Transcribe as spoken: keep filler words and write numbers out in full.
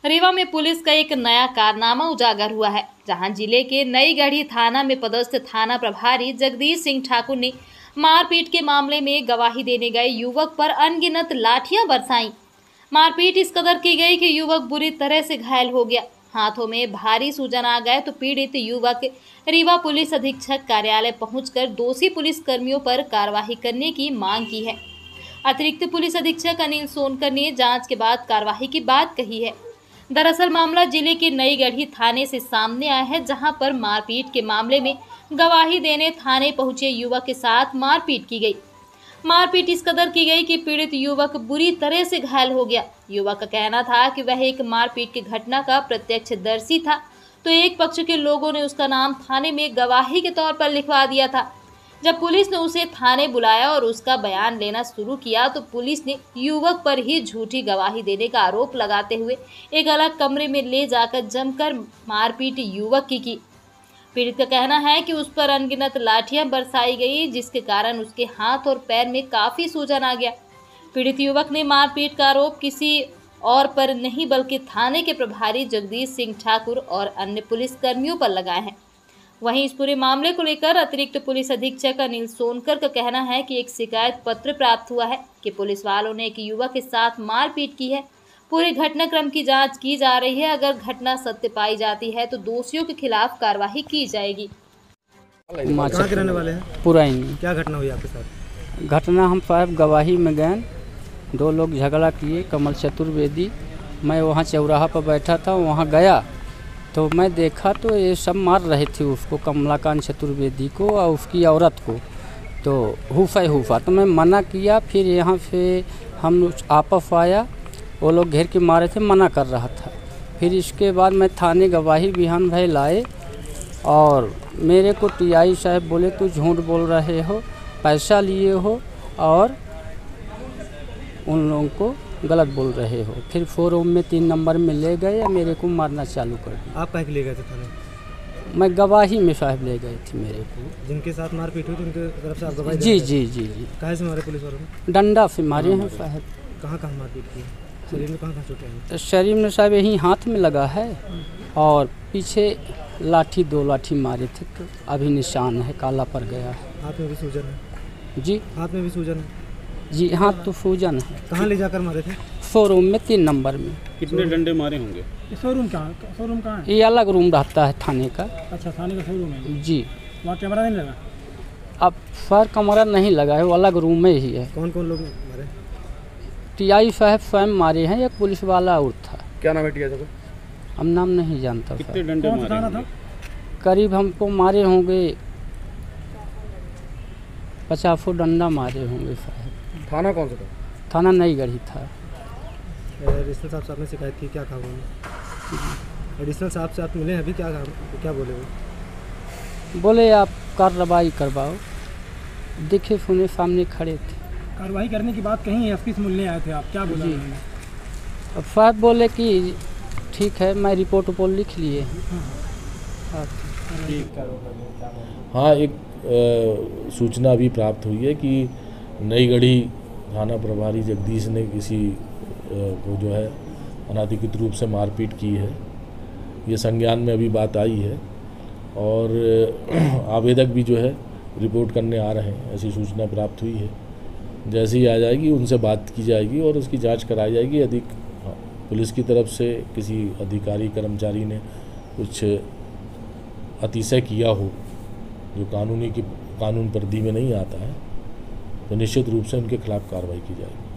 रीवा में पुलिस का एक नया कारनामा उजागर हुआ है, जहां जिले के नई गढ़ी थाना में पदस्थ थाना प्रभारी जगदीश सिंह ठाकुर ने मारपीट के मामले में गवाही देने गए युवक पर अनगिनत लाठियां बरसाई। मारपीट इस कदर की गई कि युवक बुरी तरह से घायल हो गया। हाथों में भारी सूजन आ गए तो पीड़ित युवक रीवा पुलिस अधीक्षक कार्यालय पहुंचकर दोषी पुलिस कर्मियों पर कार्रवाई करने की मांग की है। अतिरिक्त पुलिस अधीक्षक अनिल सोनकर ने जांच के बाद कार्रवाई की बात कही है। दरअसल मामला जिले के नई गढ़ी थाने से सामने आया है, जहां पर मारपीट के मामले में गवाही देने थाने पहुंचे युवक के साथ मारपीट की गई। मारपीट इस कदर की गई कि पीड़ित युवक बुरी तरह से घायल हो गया। युवक का कहना था कि वह एक मारपीट की घटना का प्रत्यक्षदर्शी था, तो एक पक्ष के लोगों ने उसका नाम थाने में गवाही के तौर पर लिखवा दिया था। जब पुलिस ने उसे थाने बुलाया और उसका बयान लेना शुरू किया तो पुलिस ने युवक पर ही झूठी गवाही देने का आरोप लगाते हुए एक अलग कमरे में ले जाकर जमकर मारपीट युवक की की। पीड़ित का कहना है कि उस पर अनगिनत लाठियां बरसाई गई, जिसके कारण उसके हाथ और पैर में काफी सूजन आ गया। पीड़ित युवक ने मारपीट का आरोप किसी और पर नहीं बल्कि थाने के प्रभारी जगदीश सिंह ठाकुर और अन्य पुलिस कर्मियों पर लगाए हैं। वहीं इस पूरे मामले को लेकर अतिरिक्त पुलिस अधीक्षक अनिल सोनकर का कहना है कि एक शिकायत पत्र प्राप्त हुआ है कि पुलिस वालों ने एक युवक के साथ मारपीट की है। पूरे घटनाक्रम की जांच की जा रही है। अगर घटना सत्य पाई जाती है तो दोषियों के खिलाफ कार्रवाई की जाएगी। कहाँ के रहने वाले हैं? पुरानी। क्या घटना हुई आपके साथ? घटना हम साहब गवाही में गए, दो लोग झगड़ा किए, कमल चतुर्वेदी। मैं वहाँ चौराहा पर बैठा था, वहाँ गया तो मैं देखा तो ये सब मार रहे थे उसको, कमलाकांत चतुर्वेदी को और उसकी औरत को, तो हुफा हुफा तो मैं मना किया। फिर यहाँ से हम आपस आया, वो लोग घेर के मारे थे, मना कर रहा था। फिर इसके बाद मैं थाने गवाही बिहान भाई लाए और मेरे को टीआई साहब बोले तू झूठ बोल रहे हो, पैसा लिए हो और उन लोगों को गलत बोल रहे हो। फिर फोरम में तीन नंबर में ले गए या मेरे को मारना चालू कर दिया। आप कहीं ले गए थे थाने? मैं गवाही में साहब ले गए थे मेरे को। जिनके साथ मारपीट हुई थी उनके तरफ से आप गवाही? जी जी जी जी। कहाँ से मारे पुलिस वालों ने? डंडा से मारे हैं साहब। कहाँ कहाँ मारपीट की? शरीर में कहाँ कहाँ चोटें हैं? शरीर में साहब यही हाथ में लगा है और पीछे लाठी, दो लाठी मारे थे तो अभी निशान है, काला पड़ गया है। हाथ में भी सूजन है? जी हाथ में भी सूजन है? जी हाथ तो सूजन है। कहाँ ले जाकर मारे थे? शोरूम में तीन नंबर में। कितने डंडे मारे होंगे? शोरूम कहाँ शोरूम कहाँ है? ये अलग रूम रहता है थाने का। अच्छा, थाने का शोरूम है जी। वहाँ कैमरा नहीं लगा? अब सर कमरा नहीं लगा है, वो अलग रूम में ही है। कौन कौन लोग मारे? टीआई साहब स्वयं मारे हैं, एक पुलिस वाला और था। क्या नाम है टीआई साहब? हम नाम नहीं जानता। कितने डंडे मारे होंगे? करीब हमको मारे होंगे पचासों डंडा मारे होंगे साहब। थाना कौन सा था? थाना नई गढ़ी था। एडिशनल साहब से आपने शिकायत की, क्या कहा उन्होंने? एडिशनल साहब से आप मिले अभी, क्या कहा, क्या बोले वो? बोले आप कार्रवाई करवाओ। देखे सुने सामने खड़े थे। कार्रवाई करने की बात कहीं एसपी से मिलने आए थे आप, क्या बोला उन्होंने? अब साहब बोले कि ठीक है, मैं रिपोर्ट उपोर्ट लिख लिए। हाँ, एक आ, सूचना अभी प्राप्त हुई है कि नई गढ़ी थाना प्रभारी जगदीश ने किसी को जो है अनाधिकृत रूप से मारपीट की है। ये संज्ञान में अभी बात आई है और आवेदक भी जो है रिपोर्ट करने आ रहे हैं, ऐसी सूचना प्राप्त हुई है। जैसे ही आ जाएगी उनसे बात की जाएगी और उसकी जांच कराई जाएगी। यदि पुलिस की तरफ से किसी अधिकारी कर्मचारी ने कुछ अतिशय किया हो जो कानूनी की कानून परिधि में नहीं आता है तो निश्चित रूप से उनके खिलाफ कार्रवाई की जाएगी।